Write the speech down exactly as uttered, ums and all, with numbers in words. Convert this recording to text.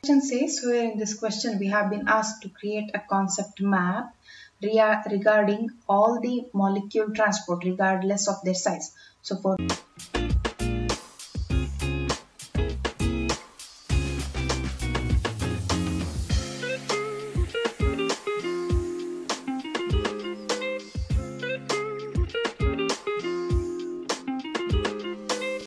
question says, here in this question we have been asked to create a concept map rea- regarding all the molecule transport regardless of their size. So for